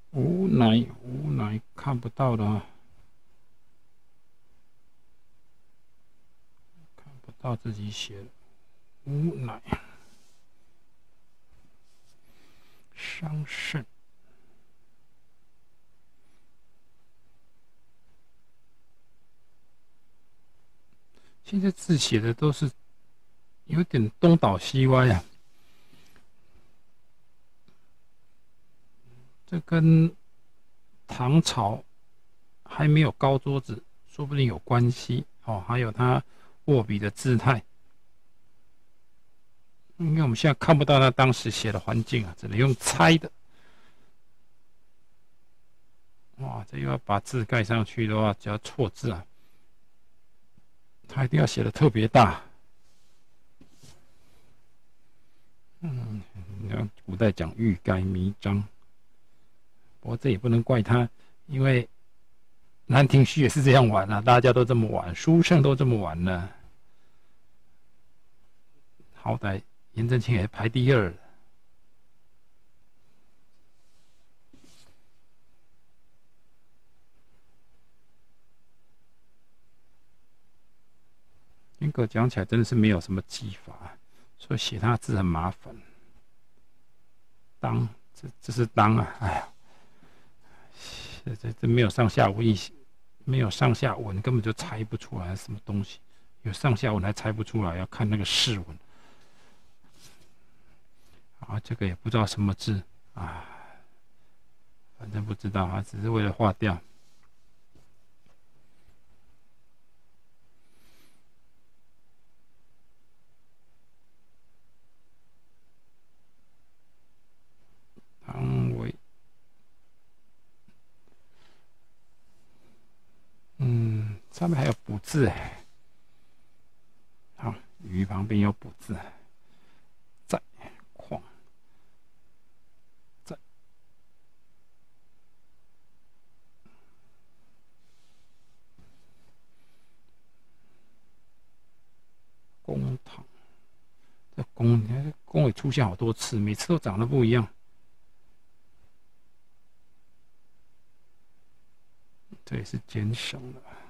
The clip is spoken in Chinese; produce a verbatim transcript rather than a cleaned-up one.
无奶无奶看不到的啊，看不到自己写的无奶伤肾。现在字写的都是有点东倒西歪啊，这跟唐朝还没有高桌子，说不定有关系哦。还有他握笔的姿态，因为我们现在看不到他当时写的环境啊，只能用猜的。哇，这又要把字盖上去的话，只要错字啊，他一定要写的特别大。嗯，你看古代讲欲盖弥彰，不过这也不能怪他，因为《兰亭序》也是这样玩啊，大家都这么玩，书圣都这么玩呢。好歹颜真卿也排第二。严格讲起来，真的是没有什么技法，所以写他字很麻烦。当，这这是当啊，哎呀，这这这没有上下文，没有上下文，根本就猜不出来什么东西。有上下文还猜不出来，要看那个释文。啊，这个也不知道什么字啊，反正不知道啊，只是为了划掉。唐维，嗯，上面还有补字哎。好，鱼旁边有补字，在况，在公堂。这公，公也出现好多次，每次都长得不一样。这也是简省的。